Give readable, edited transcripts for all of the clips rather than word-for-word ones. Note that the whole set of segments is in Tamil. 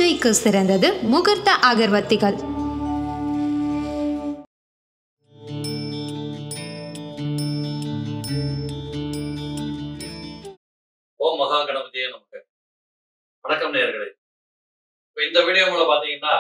பூஜைக்கு சிறந்தது முகூர்த்த அகர்வத்திகள். ஓம் மகா கணபதியே நமக்கு. வணக்கம் நேயர்களே. இப்ப இந்த வீடியோ மூலம் பாத்தீங்கன்னா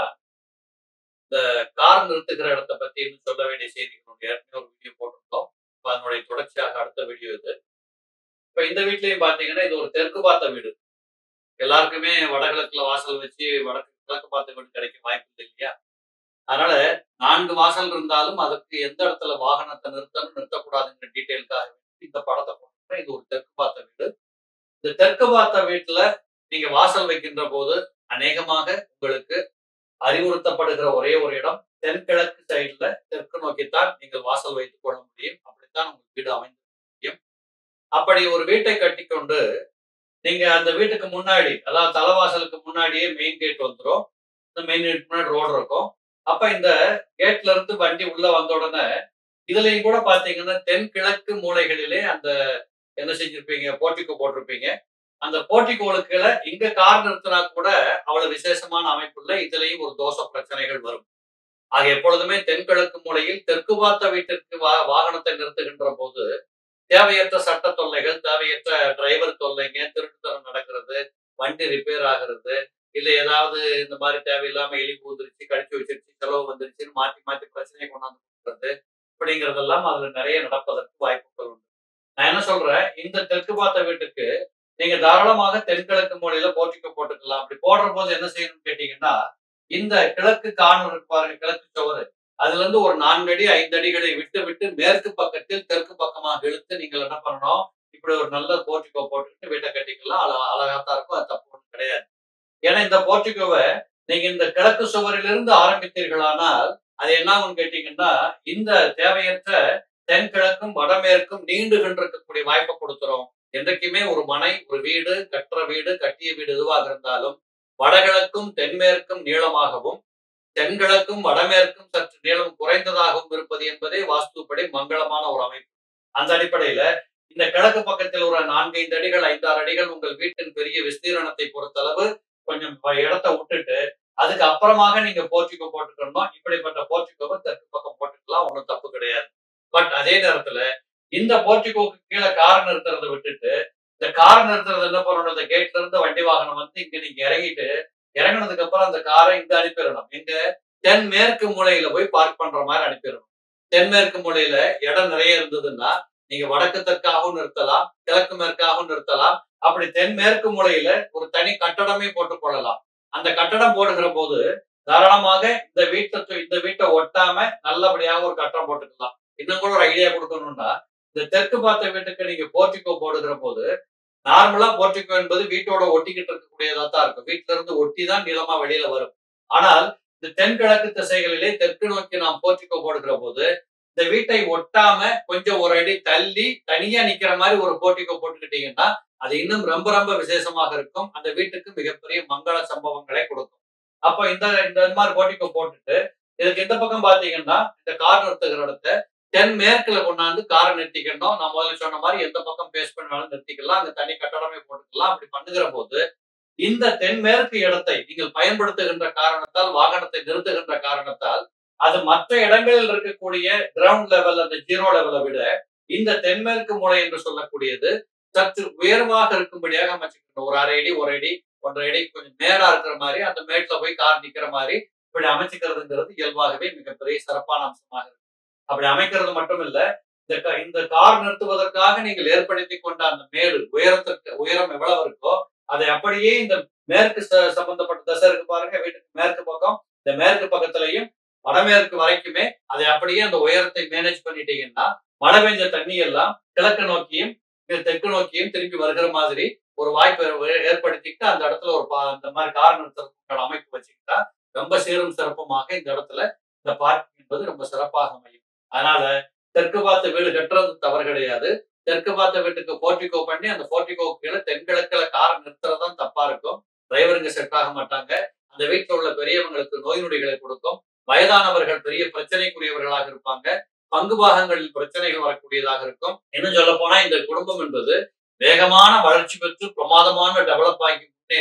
இந்த கார் நிறுத்துகிற இடத்தை பத்தி சொல்ல வேண்டிய செய்திகளுடைய ஒரு வீடியோ போட்டிருந்தோம். அதனுடைய தொடர்ச்சியாக அடுத்த வீடியோ இது. இப்ப இந்த வீட்லயும் பாத்தீங்கன்னா இது ஒரு தெற்கு பார்த்த வீடு. எல்லாருக்குமே வடகிழக்குல வாசல் வச்சு கிழக்கு பார்த்த வீடு கிடைக்க வாய்ப்பு இல்லை இல்லையா? அதனால 4 வாசல் இருந்தாலும் அதுக்கு எந்த இடத்துல வாகனத்தை நிறுத்தணும் நிறுத்தக்கூடாதுங்கிற டீட்டெயிலுக்காக இந்த படத்தை போட்டு இது ஒரு தெற்கு பார்த்த வீடு. இந்த தெற்கு பார்த்த வீட்டுல நீங்க வாசல் வைக்கின்ற போது அநேகமாக உங்களுக்கு அறிவுறுத்தப்படுகிற ஒரே ஒரு இடம் தென்கிழக்கு சைடுல தெற்கு நோக்கித்தான் நீங்கள் வாசல் வைத்துக் கொள்ள முடியும். அப்படித்தான் உங்க வீடு அமைந்து முடியும். அப்படி ஒரு வீட்டை கட்டிக்கொண்டு நீங்க அந்த வீட்டுக்கு முன்னாடி, அதாவது தலைவாசலுக்கு முன்னாடியே மெயின் கேட் வந்துடும். இந்த மெயின் கேட் முன்னாடி ரோடு இருக்கும். அப்ப இந்த கேட்ல இருந்து வண்டி உள்ள வந்த உடனே இதுலயும் கூட பாத்தீங்கன்னா தென்கிழக்கு மூலைகளிலே அந்த என்ன செஞ்சிருப்பீங்க, போர்ட்டிகோ போட்டிருப்பீங்க. அந்த போர்ட்டிகோளுக்குள்ள இங்க கார் நிறுத்தினா கூட அவ்வளவு விசேஷமான அமைப்புள்ள இதுலயும் ஒரு தோஷ பிரச்சனைகள் வரும். ஆக எப்பொழுதுமே தென்கிழக்கு மூலையில் தெற்கு பார்த்த வீட்டிற்கு வாகனத்தை நிறுத்துகின்ற போது தேவையற்ற சட்ட தொல்லைகள், தேவையற்ற டிரைவர் தொல்லைங்க, திருட்டுத்தனம் நடக்கிறது, வண்டி ரிப்பேர் ஆகிறது, இல்ல ஏதாவது இந்த மாதிரி தேவையில்லாம எலி பூந்துருச்சு, கடிச்சு வச்சிருச்சு, செலவு வந்துருச்சுன்னு மாத்தி மாத்தி பிரச்சனையை கொண்டாந்து கொடுக்குறது அப்படிங்கிறதெல்லாம் அதுல நிறைய நடப்பதற்கு வாய்ப்புகள் உண்டு. நான் என்ன சொல்றேன், இந்த தெற்கு பார்த்த வீட்டுக்கு நீங்க தாராளமாக தென்கிழக்கு மூலையில போர்ட்டிகோ போட்டுக்கலாம். அப்படி போடுற போது என்ன செய்யணும்னு கேட்டீங்கன்னா, இந்த கிழக்கு கார்னர் இருக்கு பாருங்க, கிழக்கு சுவரு, அதுல இருந்து ஒரு 4 அடி 5 அடிகளை விட்டு விட்டு மேற்கு பக்கத்தில் தெற்கு பக்கமாக இழுத்து நீங்கள் என்ன பண்ணணும், இப்படி ஒரு நல்ல போர்ட்டிகோ போட்டுக்கிட்டு வீட்டை கட்டிக்கலாம். அழகாத்தான் இருக்கும், அது தப்பு ஒன்றும் கிடையாது. ஏன்னா இந்த போர்ட்டிகோவை நீங்க இந்த கிழக்கு சுவரிலிருந்து ஆரம்பித்தீர்களானால் அது என்ன ஆகும்னு கேட்டீங்கன்னா, இந்த தேவையற்ற தென்கிழக்கும் வடமேற்கும் நீண்டுகின்ற இருக்கக்கூடிய வாய்ப்பை கொடுத்துரும். என்றைக்குமே ஒரு மனை, ஒரு வீடு, கட்டுற வீடு, கட்டிய வீடு எதுவாக இருந்தாலும் வடகிழக்கும் தென்மேற்கும் நீளமாகவும் தென்கிழக்கும் வடமேற்கும் சற்று நீளம் குறைந்ததாகவும் இருப்பது என்பதே வாஸ்துப்படி மங்களமான ஒரு அமைப்பு. அந்த அடிப்படையில இந்த கிழக்கு பக்கத்தில் ஒரு 4-5 அடிகள் 5-6 அடிகள் உங்கள் வீட்டின் பெரிய விஸ்தீரணத்தை பொறுத்தளவு கொஞ்சம் இடத்தை விட்டுட்டு அதுக்கு அப்புறமாக நீங்க போர்ட்டிகோ போட்டுக்கணும். இப்படிப்பட்ட போர்ட்டிகோவை தெற்கு பக்கம் போட்டுக்கலாம், ஒன்றும் தப்பு கிடையாது. பட் அதே நேரத்துல இந்த போர்ட்டிகோக்கு கீழே கார் நிறுத்துறதை விட்டுட்டு இந்த கார் நிறுத்துறது என்ன பண்ணணும், இந்த கேட்ல இருந்து வண்டி வாகனம் வந்து இங்க நீங்க இறங்கிட்டு இறங்கினதுக்கு அப்புறம் அந்த காரை இங்க அனுப்பிடணும். எங்க தென்மேற்கு மூலையில போய் பார்க் பண்ற மாதிரி அனுப்பிடணும். தென்மேற்கு மூலையில இடம் நிறைய இருந்ததுன்னா நீங்க வடக்கு தெற்காகவும் நிறுத்தலாம், கிழக்கு மேற்காகவும் நிறுத்தலாம். அப்படி தென்மேற்கு மூலையில ஒரு தனி கட்டடமே போட்டுக் கொள்ளலாம். அந்த கட்டடம் போடுகிற போது தாராளமாக இந்த வீட்டை ஒட்டாம நல்லபடியாக ஒரு கட்டடம் போட்டுக்கலாம். இன்னும் கூட ஒரு ஐடியா கொடுக்கணும்னா, இந்த தெற்கு பார்த்த வீட்டுக்கு நீங்க போர்ட்டிகோ போடுகிற போது நார்மலா போர்ட்டிகோ என்பது வீட்டோட ஒட்டிக்கிட்டு இருக்கக்கூடியதா தான் இருக்கும். வீட்டுல இருந்து ஒட்டி தான் நீளமா வெளியில வரும். ஆனால் இந்த தென்கிழக்கு திசைகளிலே தெற்கு நோக்கி நாம் போர்ட்டிகோ போடுகிற போது இந்த வீட்டை ஒட்டாம கொஞ்சம் ஒரு அடி தள்ளி தனியா நிக்கிற மாதிரி ஒரு போர்ட்டிகோ போட்டுக்கிட்டீங்கன்னா அது இன்னும் ரொம்ப ரொம்ப விசேஷமாக இருக்கும். அந்த வீட்டுக்கு மிகப்பெரிய மங்கள சம்பவங்களை கொடுக்கும். அப்ப இந்த மாதிரி போர்ட்டிகோ போட்டுட்டு இதுக்கு இந்த பக்கம் பாத்தீங்கன்னா இந்த கார் நிறுத்துகிற இடத்த தென்மேற்குல கொண்டாந்து காரை நிறுத்திக்கணும். நான் முதல்ல சொன்ன மாதிரி எந்த பக்கம் பேஸ் பண்ணாலும் நிறுத்திக்கலாம், அங்க தனி கட்டடமே போட்டுக்கலாம். அப்படி பண்ணுகிற போது இந்த தென்மேற்கு இடத்தை நீங்கள் பயன்படுத்துகின்ற காரணத்தால், வாகனத்தை நிறுத்துகின்ற காரணத்தால் அது மற்ற இடங்களில் இருக்கக்கூடிய கிரவுண்ட் லெவல், அந்த 0 லெவலை விட இந்த தென்மேற்கு மூலை என்று சொல்லக்கூடியது சற்று உயர்வாக இருக்கும்படியாக அமைச்சுக்கணும். ஒரு 1/2 அடி 1 அடி 1.5 அடி கொஞ்சம் மேடா இருக்கிற மாதிரி அந்த மேட்ல போய் கார் நிக்கிற மாதிரி இப்படி அமைச்சுக்கிறதுங்கிறது இயல்பாகவே மிகப்பெரிய சிறப்பான அம்சமாக இருக்கு. அப்படி அமைக்கிறது மட்டும் இல்ல, இந்த கார் நிறுத்துவதற்காக நீங்கள் ஏற்படுத்தி கொண்ட அந்த மேடு உயரம் எவ்வளவு இருக்கோ அதை அப்படியே இந்த மேற்கு சம்பந்தப்பட்ட திசை இருக்கு பாருங்க, வீட்டுக்கு மேற்கு பக்கம், இந்த மேற்கு பக்கத்திலையும் வடமேற்கு வரைக்குமே அதை அப்படியே அந்த உயரத்தை மேனேஜ் பண்ணிட்டீங்கன்னா மழை பெஞ்ச தண்ணி எல்லாம் கிழக்கு நோக்கியும் தெற்கு நோக்கியும் திரும்பி வருகிற மாதிரி ஒரு வாய்ப்பை ஏற்படுத்திட்டு அந்த இடத்துல இந்த மாதிரி கார் நிறுத்தத்துக்கான அமைப்பு வச்சுக்கிட்டா ரொம்ப சீரும் சிறப்புமாக இந்த இடத்துல இந்த பார்க்கிங் என்பது ரொம்ப சிறப்பாக அமையும். அதனால தெற்கு பார்த்த வீடு கட்டுறது தவறு கிடையாது. தெற்கு பார்த்த வீட்டுக்கு போர்ட்டிகோ பண்ணி அந்த போர்ட்டிகோக்கு கீழே தென்கிழக்குல காரை நிறுத்துறதுதான் தப்பா இருக்கும். டிரைவருங்க செட் ஆக மாட்டாங்க. அந்த வீட்டுல உள்ள பெரியவங்களுக்கு நோய் நொடிகளை கொடுக்கும். வயதானவர்கள் பெரிய பிரச்சனைக்குரியவர்களாக இருப்பாங்க. பங்கு பாகங்களில் பிரச்சனைகள் வரக்கூடியதாக இருக்கும். இன்னும் சொல்ல போனா இந்த குடும்பம் என்பது வேகமான வளர்ச்சி பெற்று பிரமாதமான டெவலப் ஆகி முன்னேறி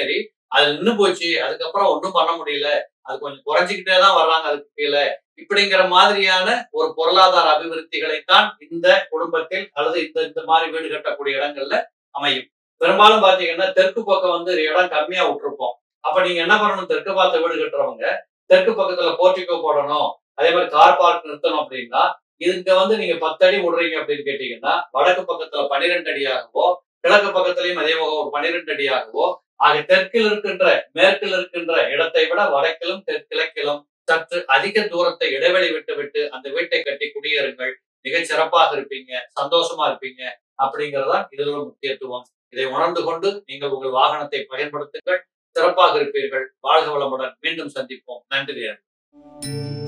அது நின்னு போச்சு, அதுக்கப்புறம் ஒண்ணும் பண்ண முடியல, அது கொஞ்சம் குறைஞ்சிக்கிட்டே தான் வர்றாங்க அதுக்கு கீழே, இப்படிங்கிற மாதிரியான ஒரு பொருளாதார அபிவிருத்திகளைத்தான் இந்த குடும்பத்தில் அல்லது இந்த இந்த மாதிரி வீடு கட்டக்கூடிய இடங்கள்ல அமையும். பெரும்பாலும் பாத்தீங்கன்னா தெற்கு பக்கம் வந்து இடம் கம்மியா விட்டுருப்போம். அப்ப நீங்க என்ன பண்ணணும், தெற்கு பார்த்த வீடு கட்டுறவங்க தெற்கு பக்கத்துல போர்ட்டிகோ போடணும், அதே மாதிரி கார் பார்க் நிறுத்தணும் அப்படின்னா, இங்க வந்து நீங்க 10 அடி விடுறீங்க அப்படின்னு கேட்டீங்கன்னா, வடக்கு பக்கத்துல 12 அடியாகவோ, கிழக்கு பக்கத்திலையும் அதே போக ஒரு 12 அடியாகவோ, ஆக தெற்கில் இருக்கின்ற மேற்கில் இருக்கின்ற இடத்தை விட வடக்கிலும் கிழக்கிலும் சற்று அதிக தூரத்தை இடைவெளி விட்டு விட்டு அந்த வீட்டை கட்டி குடியேறுங்கள். மிகச் சிறப்பாக இருப்பீங்க, சந்தோஷமா இருப்பீங்க அப்படிங்கிறதா இதில் ஒரு முக்கியத்துவம். இதை உணர்ந்து கொண்டு நீங்கள் உங்கள் வாகனத்தை பயன்படுத்துங்கள். சிறப்பாக இருப்பீர்கள். வாழ்க வளமுடன். மீண்டும் சந்திப்போம். நன்றி.